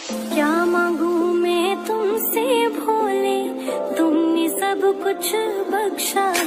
क्या मांगू मैं तुमसे भोले, तुमने सब कुछ बख्शा